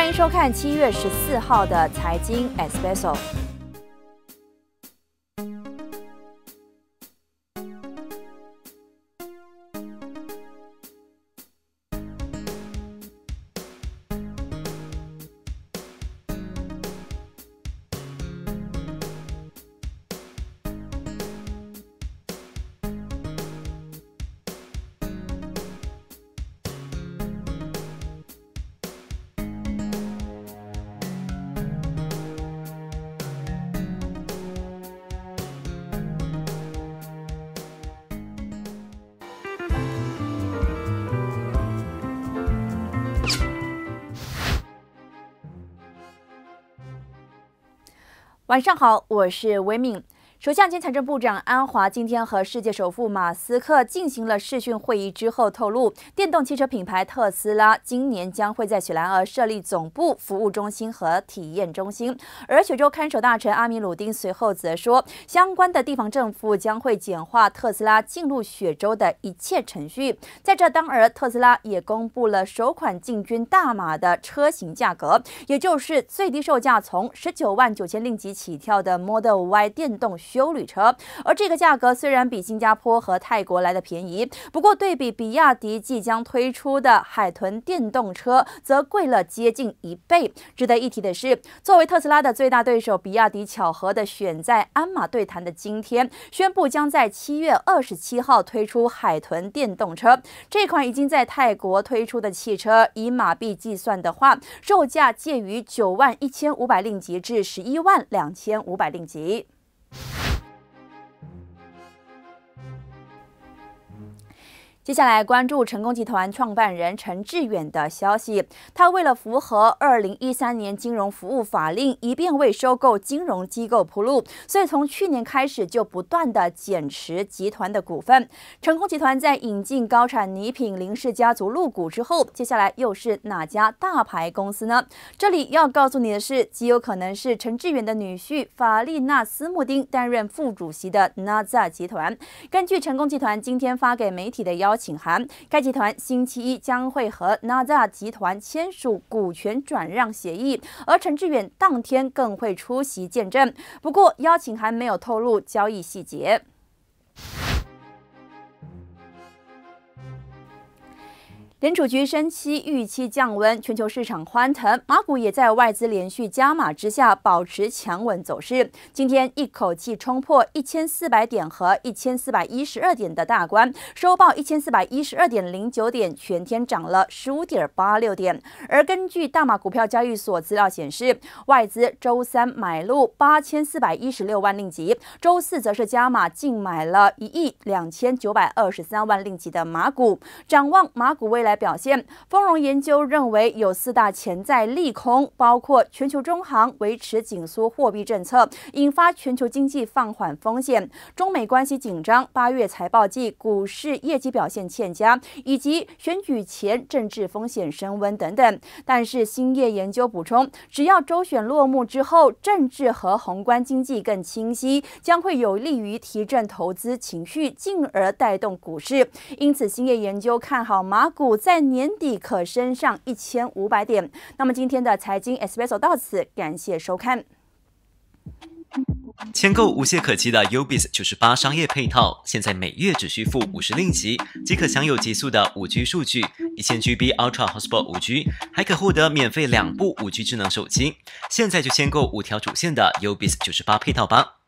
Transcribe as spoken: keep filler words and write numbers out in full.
欢迎收看七月十四号的财经 Espresso。晚上好，我是维敏。首相兼财政部长安华今天和世界首富马斯克进行了视讯会议之后，透露电动汽车品牌特斯拉今年将会在雪兰莪设立总部、服务中心和体验中心。而雪州看守大臣阿米鲁丁随后则说，相关的地方政府将会简化特斯拉进入雪州的一切程序。在这当儿，特斯拉也公布了首款进军大马的车型价格，也就是最低售价从十九万九千令吉起跳的 Model Y 电动休旅车，而这个价格虽然比新加坡和泰国来的便宜，不过对比比亚迪即将推出的海豚电动车，则贵了接近一倍。值得一提的是，作为特斯拉的最大对手，比亚迪巧合的选在鞍马对谈的今天，宣布将在七月二十七号推出海豚电动车。这款已经在泰国推出的汽车，以马币计算的话，售价介于九万一千五百令吉至十一万两千五百令吉。接下来关注成功集团创办人陈致远的消息。他为了符合二零一三年金融服务法令，以便为收购金融机构铺路，所以从去年开始就不断的减持集团的股份。成功集团在引进高产礼品林氏家族入股之后，接下来又是哪家大牌公司呢？这里要告诉你的是，极有可能是陈致远的女婿法利纳斯穆丁担任副主席的 N A Z A 集团。根据成功集团今天发给媒体的邀请函，该集团星期一将会和 N A Z A 集团签署股权转让协议，而陈致远当天更会出席见证。不过，邀请函没有透露交易细节。联储局升息预期降温，全球市场欢腾，马股也在外资连续加码之下保持强稳走势。今天一口气冲破一千四百点和一千四百一十二点的大关，收报一千四百一十二点零九点，全天涨了十五点八六点。而根据大马股票交易所资料显示，外资周三买入八千四百一十六万令吉，周四则是加码净买了一亿两千九百二十三万令吉的马股。展望马股未来表现，丰荣研究认为有四大潜在利空，包括全球中行维持紧缩货币政策，引发全球经济放缓风险；中美关系紧张，八月财报季股市业绩表现欠佳，以及选举前政治风险升温等等。但是兴业研究补充，只要周选落幕之后，政治和宏观经济更清晰，将会有利于提振投资情绪，进而带动股市。因此，兴业研究看好马股在年底可升上一千五百点。那么今天的财经 Espresso 到此，感谢收看。 签购无懈可击的 U B I S 九十八商业配套，现在每月只需付五十令吉，即可享有极速的 五 G 数据、一千 G B Ultra Hotspot 五 G， 还可获得免费两部五 G 智能手机。现在就签购五条主线的 U B I S 九十八配套吧。